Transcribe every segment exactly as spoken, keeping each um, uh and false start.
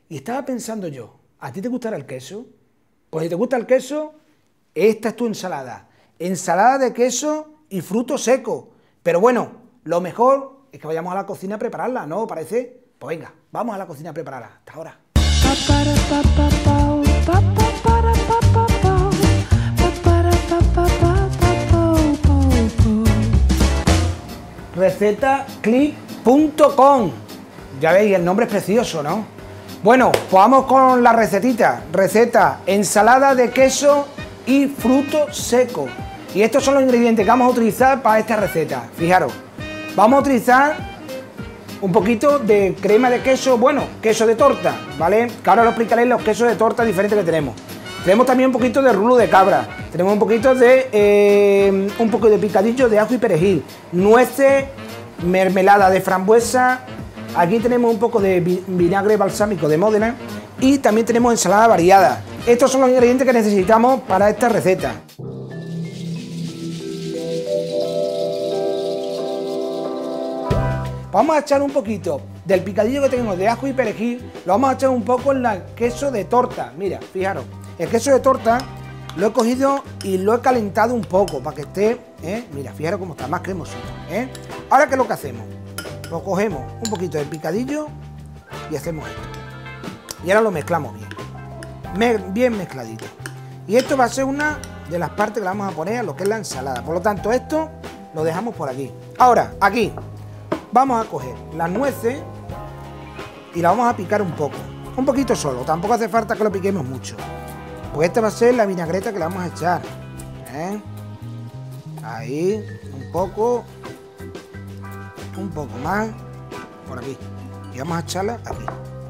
Y estaba pensando yo, ¿a ti te gustará el queso? Pues si te gusta el queso, esta es tu ensalada. Ensalada de queso y frutos secos. Pero bueno, lo mejor es que vayamos a la cocina a prepararla, ¿no? ¿Parece? Pues venga, vamos a la cocina a prepararla. Hasta ahora. receta click punto com. Ya veis, el nombre es precioso, ¿no? Bueno, pues vamos con la recetita. Receta, ensalada de queso y frutos secos. Y estos son los ingredientes que vamos a utilizar para esta receta. Fijaros, vamos a utilizar un poquito de crema de queso, bueno, queso de torta, ¿vale? Que ahora os explicaré los quesos de torta diferentes que tenemos. Tenemos también un poquito de rulo de cabra, tenemos un poquito de eh, un poco de picadillo de ajo y perejil, nueces, mermelada de frambuesa, aquí tenemos un poco de vinagre balsámico de Módena y también tenemos ensalada variada. Estos son los ingredientes que necesitamos para esta receta. Vamos a echar un poquito del picadillo que tenemos de ajo y perejil, lo vamos a echar un poco en el queso de torta. Mira, fijaros, el queso de torta lo he cogido y lo he calentado un poco para que esté, ¿eh? Mira, fijaros cómo está, más cremosito, ¿eh? Ahora, ¿qué es lo que hacemos? Lo cogemos un poquito del picadillo y hacemos esto. Y ahora lo mezclamos bien, Me bien mezcladito. Y esto va a ser una de las partes que le vamos a poner a lo que es la ensalada. Por lo tanto, esto lo dejamos por aquí. Ahora, aquí vamos a coger las nueces y la vamos a picar un poco, un poquito solo, tampoco hace falta que lo piquemos mucho. Pues esta va a ser la vinagreta que le vamos a echar, ¿eh? Ahí, un poco, un poco más, por aquí, y vamos a echarla aquí,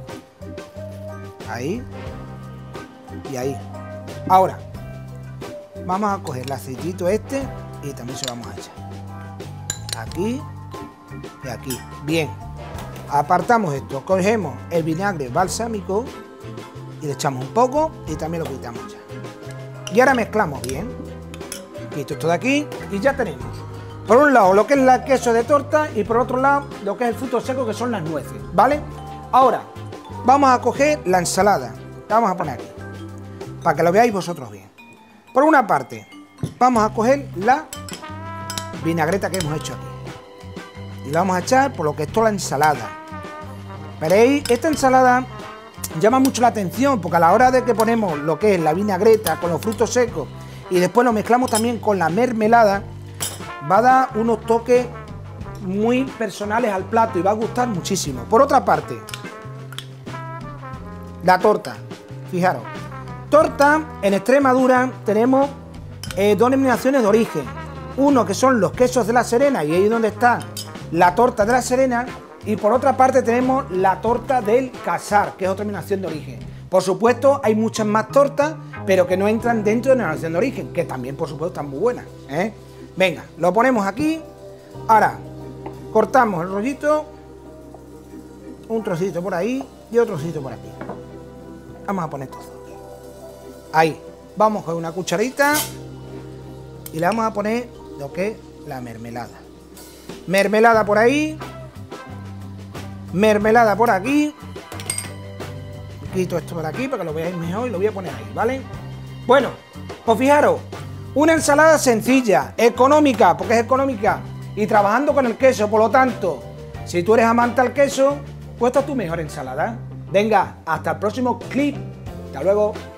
ahí y ahí. Ahora, vamos a coger el aceitito este y también se lo vamos a echar, aquí y aquí. Bien, apartamos esto, cogemos el vinagre balsámico y le echamos un poco y también lo quitamos ya. Y ahora mezclamos bien, quito esto de aquí y ya tenemos por un lado lo que es el queso de torta y por otro lado lo que es el fruto seco, que son las nueces, ¿vale? Ahora vamos a coger la ensalada, la vamos a poner aquí para que lo veáis vosotros bien. Por una parte vamos a coger la vinagreta que hemos hecho aquí y la vamos a echar por lo que es toda la ensalada. Veréis, esta ensalada llama mucho la atención porque a la hora de que ponemos lo que es la vinagreta con los frutos secos y después lo mezclamos también con la mermelada, va a dar unos toques muy personales al plato y va a gustar muchísimo. Por otra parte, la torta, fijaros, torta en Extremadura tenemos eh, dos denominaciones de origen. Uno que son los quesos de La Serena y ahí es donde está la torta de La Serena, y por otra parte tenemos la torta del Casar, que es otra denominación de origen. Por supuesto hay muchas más tortas, pero que no entran dentro de la denominación de origen, que también por supuesto están muy buenas, ¿eh? Venga, lo ponemos aquí. Ahora cortamos el rollito, un trocito por ahí y otro trocito por aquí. Vamos a poner todo ahí. Vamos con una cucharita y le vamos a poner lo que es la mermelada. Mermelada por ahí, mermelada por aquí. Quito esto por aquí para que lo veáis mejor y lo voy a poner ahí, ¿vale? Bueno, pues fijaros, una ensalada sencilla, económica, porque es económica, y trabajando con el queso. Por lo tanto, si tú eres amante al queso, pues esta es tu mejor ensalada. Venga, hasta el próximo clip. Hasta luego.